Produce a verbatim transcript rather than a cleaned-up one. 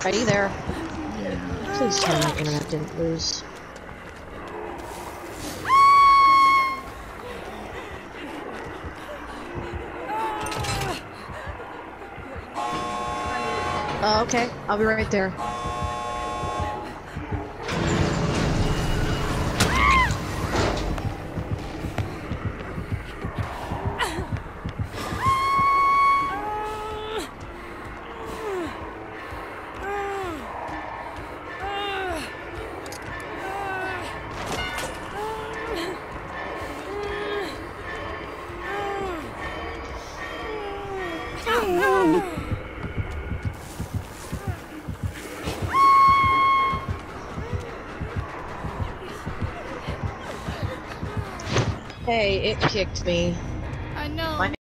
Are you there? Please tell me my internet didn't lose. Uh, okay, I'll be right there. Hey, it kicked me. I know. My